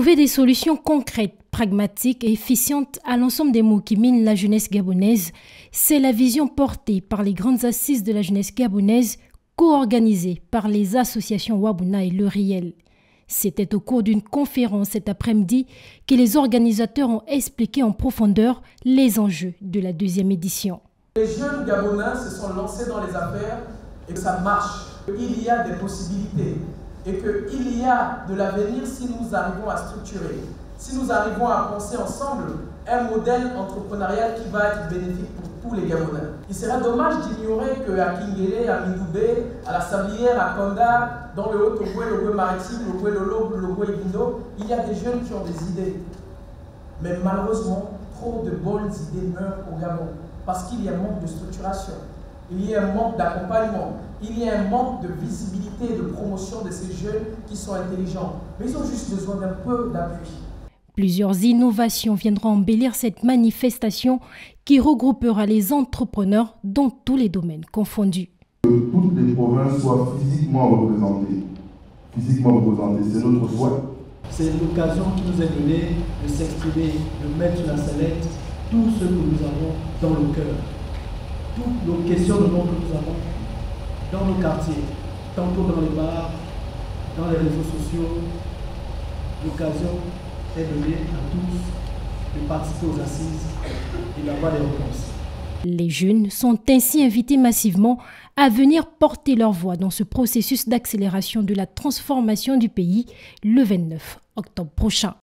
Trouver des solutions concrètes, pragmatiques et efficientes à l'ensemble des maux qui minent la jeunesse gabonaise, c'est la vision portée par les grandes assises de la jeunesse gabonaise, co-organisées par les associations Wabuna et Le Riel. C'était au cours d'une conférence cet après-midi que les organisateurs ont expliqué en profondeur les enjeux de la deuxième édition. Les jeunes Gabonais se sont lancés dans les affaires et que ça marche. Il y a des possibilités et qu'il y a de l'avenir si nous arrivons à structurer, si nous arrivons à penser ensemble un modèle entrepreneurial qui va être bénéfique pour tous les Gabonais. Il serait dommage d'ignorer qu'à Kingélé, à Mindoubé, à la Sablière, à Konda, dans le Haut-Togo, le Goué maritime, le Goué Lolo, le Goué Ibindo, il y a des jeunes qui ont des idées. Mais malheureusement, trop de bonnes idées meurent au Gabon parce qu'il y a un manque de structuration, il y a un manque d'accompagnement, il y a un manque de visibilité et de promotion de ces jeunes qui sont intelligents. Mais ils ont juste besoin d'un peu d'appui. Plusieurs innovations viendront embellir cette manifestation qui regroupera les entrepreneurs dans tous les domaines confondus. Que toutes les provinces soient physiquement représentées. C'est notre souhait. C'est l'occasion qui nous est donnée de s'exprimer, de mettre sur la sellette tout ce que nous avons dans le cœur. Toutes nos questionnements que nous avons dans nos quartiers, tantôt dans les bars, dans les réseaux sociaux. L'occasion est donnée à tous de participer aux assises et d'avoir des réponses. Les jeunes sont ainsi invités massivement à venir porter leur voix dans ce processus d'accélération de la transformation du pays le 29 octobre prochain.